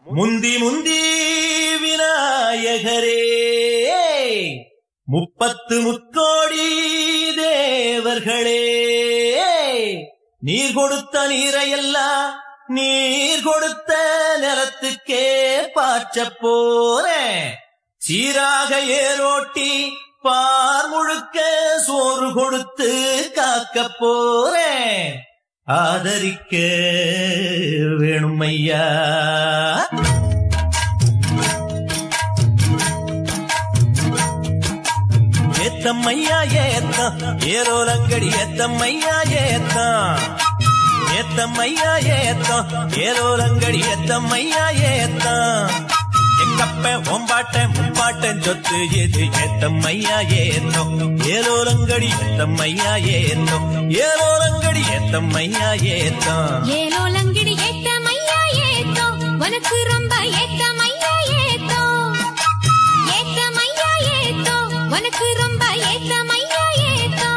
முந்தி முந்தி விநாயகரே 30 முக்கோடி தேவர்களே நீர் கொடுத்த நீரையெல்லாம் நீர் கொடுத்த நிலத்துக்கே பாய்ச்சப் போறேன் சீராக ஏரோட்டி பார் முழுக்க சோறு கொடுத்து காக்கப் போறேன் ஆதரிக்க வேணும் ஐயா ஏத்தம்மையா ஏத்தம் ஏரோலங்கடி ஏத்தம்மையா ஏத்தம் ஏத்தம்மையா ஏத்தம் ஏரோலங்கடி ஏத்தம்மையா ஏத்தம் எங்கப்ப ஒம்பாட்ட முப்பாட்டன் சொத்து எது ஏத்தம்மையா ஏத்தம் ஏரோலங்கடி ஏத்தம்மையா ஏத்தம் ஏரோலங்கடி ஏத்தம்மையா ஏத்தம் ஏரோலங்கடி ஏத்தம்மையா ஏத்தம் உனக்கு ரொம்ப ஏத்தம்மையா ஏத்தம் ஏத்தம்மையா ஏத்தம் உனக்கு ரொம்ப ஏத்தம்மையா ஏத்தம்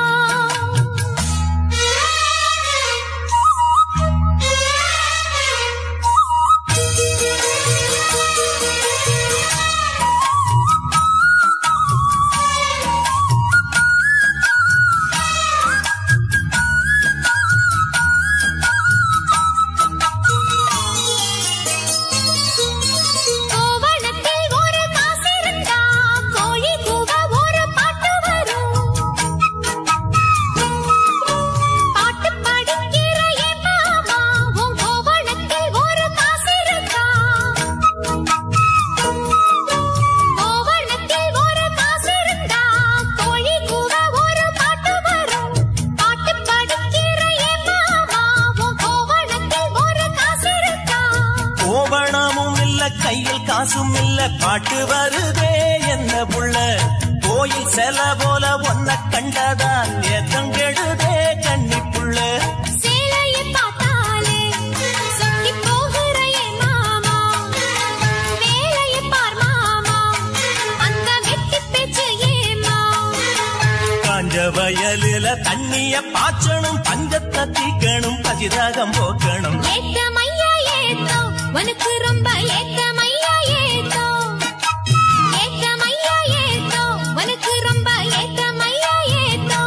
கையில் காசும் இல்ல பாட்டு வருதே என்ன புள்ள கோயில் செல போல ஒன்ன கண்டதான் ஏத்தம் கெடுதே கண்ணி புள்ள சேலையை பார்த்தாலே சொக்கி போகிறே மாமா வேலையை பார் மாமா அந்த வெட்டி பேச்சு ஏமா காஞ்ச வயலில தண்ணிய பாய்ச்சணும் பஞ்சத்தை தீக்கணும் பசிதாகம் போக்கணும் ஏத்தமையா ஏத்தம் உனக்கு ரொம்ப ஏத்தமையா ஏத்தம் ஏத்தமையா ஏத்தம் உனக்கு ரொம்ப ஏத்தமையா ஏத்தம்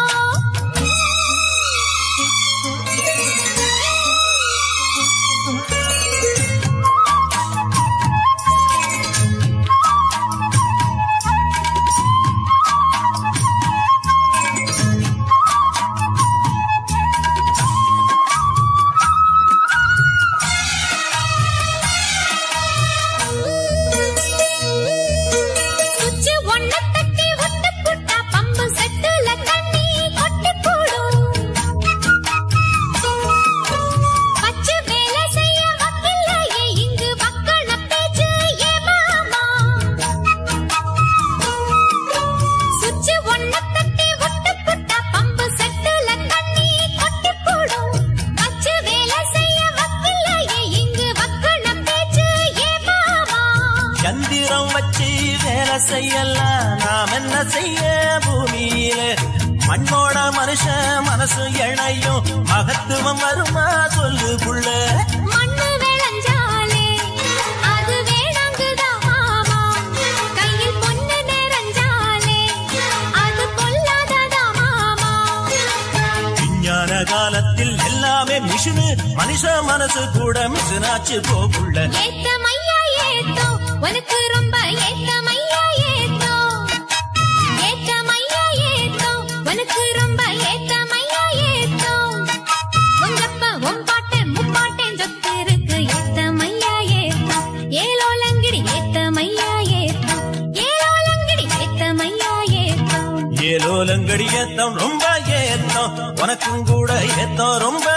சந்திரம் வச்சு வேலை செய்யலாம் நாம் என்ன செய்ய பூமியில மண்ணோட மனுஷன் மனசு இணையும் மகத்துவம் வருமா சொல்லு புள்ள மண்ணு விளைஞ்சாலே அது வேணாங்குதா மாமா கையில் பொண்ணு நிறைஞ்சாலே அது பொல்லாததா மாமா விஞ்ஞான காலத்தில் எல்லாமே மிஷினு மனுஷ மனசு கூட மிஷினாச்சு போகுள்ள ஏத்தமையா ஏத்தம் உனக்கு ரொம்ப ஏத்தமையா ஏத்தம் ஏத்தமையா ஏத்தம் உனக்கு ரொம்ப ஏத்தமையா ஏத்தம் உங்கப்ப உம்பாட்ட முப்பாட்டன் சொத்து இருக்கு ஏத்தமையா ஏத்தம் ஏலோலங்கடி ஏத்தமையா ஏத்தம் ஏலோலங்கடி ஏத்தமையா ஏத்தம் ஏலோலங்கடி ஏத்தம் ரொம்ப ஏத்தம் உனக்கும் கூட ஏத்தம் ரொம்ப